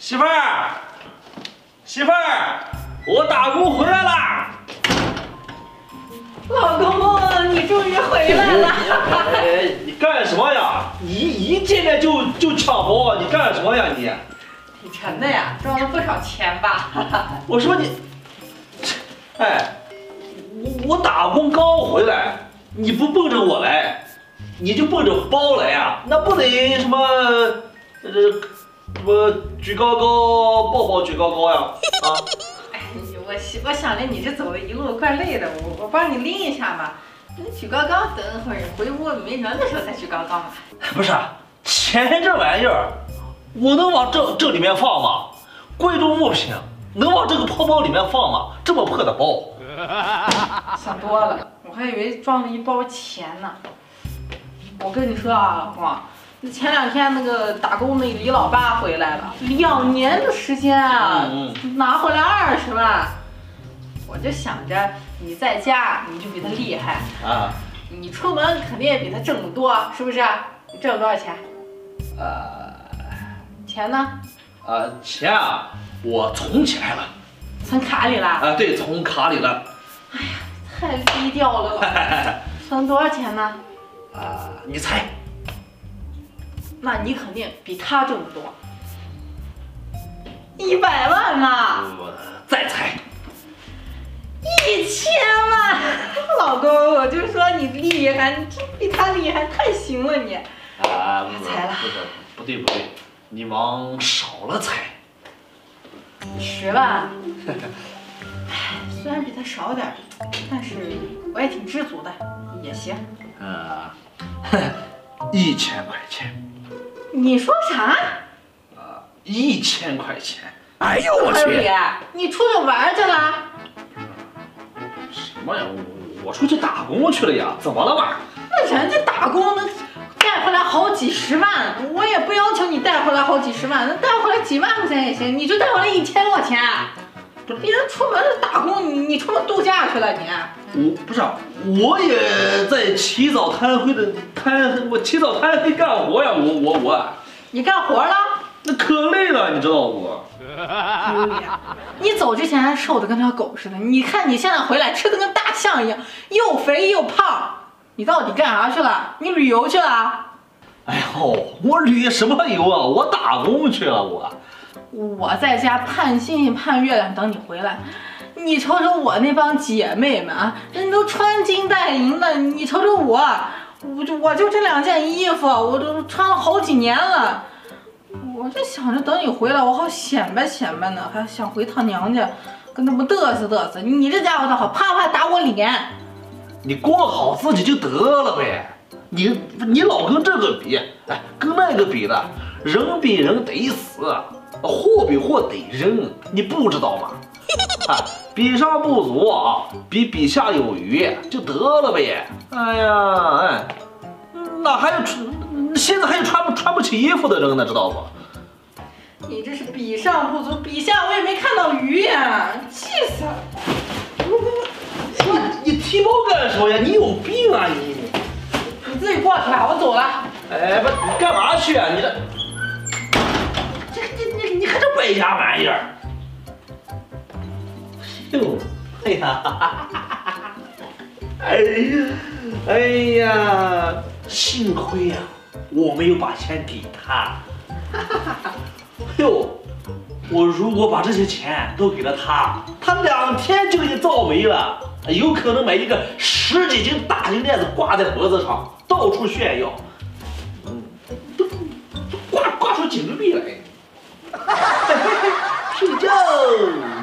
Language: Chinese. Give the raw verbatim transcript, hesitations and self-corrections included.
媳妇儿，媳妇儿，我打工回来啦！ 老公，你终于回来了！ 哎，你干什么呀？一一见面就就抢包，你干什么呀你？ 你真的呀，赚了不少钱吧？ 我说你，哎，我我打工刚回来，你不奔着我来，你就奔着包来呀？那不得什么呃什么举高高，抱抱举高高呀？啊！ 哎，我我想着你这走的一路怪累的，我我帮你拎一下嘛。你举高高，等会儿回屋没人的时候再举高高嘛。 不是，钱这玩意儿，我能往这这里面放吗？贵重物品能往这个破包里面放吗？这么破的包， 想多了，我还以为装了一包钱呢。我跟你说啊，老公，那前两天那个打工那李老八回来了，两年的时间啊， 嗯拿回来二十万。我就想着你在家你就比他厉害啊， 你出门肯定也比他挣得多，是不是？你挣了多少钱？ 呃， 钱呢？ 呃，钱啊，我存起来了。 存卡里了？ 啊，对，存卡里了。 哎呀，太低调了，老公。存多少钱呢？ 啊，你猜？ 那你肯定比他挣得多。一百万呐！ 我再猜。 一千万！老公，我就说你厉害，你真比他厉害，太行了你。 啊，不是， 猜了不是，不对不对，你往少了猜。 十万。唉，虽然比他少点，但是我也挺知足的，也行。 呃，一千块钱。 你说啥？ 啊，一千块钱。哎呦我去！ 二李，你出去玩去了？ 什么呀？我我出去打工去了呀？怎么了嘛？ 那人家打工能带回来好几十万，我也不要求你带回来好几十万，能带回来几万块钱也行，你就带回来一千块钱。别人出门打工，你你出门度假去了你？ 我不是，我也在起早贪黑的贪，我起早贪黑干活呀，我我我。 你干活了？ 那可累了，你知道不？ 你走之前还瘦的跟条狗似的，你看你现在回来吃的跟大象一样，又肥又胖。你到底干啥去了？你旅游去了？ 哎呦，我旅什么游啊？我打工去了，我。 我在家盼星星盼月亮等你回来。你瞅瞅我那帮姐妹们啊，人都穿金戴银的，你瞅瞅我，我就我就这两件衣服，我都穿了好几年了。我就想着等你回来，我好显摆显摆呢，还想回趟娘家，跟他们嘚瑟嘚瑟。你这家伙倒好，啪啪打我脸。 你过好自己就得了呗。你你老跟这个比，哎，跟那个比的，人比人得死，货比货得扔，你不知道吗？啊，比上不足啊，比比下有余就得了呗。哎呀，哎，哪还有穿？现在还有穿不穿不起衣服的人呢，知道不？ 你这是比上不足，比下我也没看到鱼呀，气死了！ 你你提包干什么呀？你有病啊你！ 你自己过去吧，我走了。 哎，不，你干嘛去啊？你这，这你你你看这败家玩意儿！哟，哎呀，哎呀，哎呀，幸亏呀、啊，我没有把钱给他。哟，我如果把这些钱都给了他，他两天就给造没了，有可能买一个十几斤大金链子挂在脖子上，到处炫耀，嗯，都都挂挂出锦币来。睡觉。